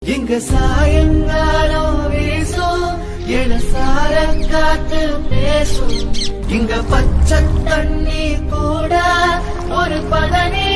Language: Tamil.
இங்க சாயங்காலம் வீசும் இளசார காத்து பேசும். இங்க பச்சை தண்ணி கூட ஒரு பதனே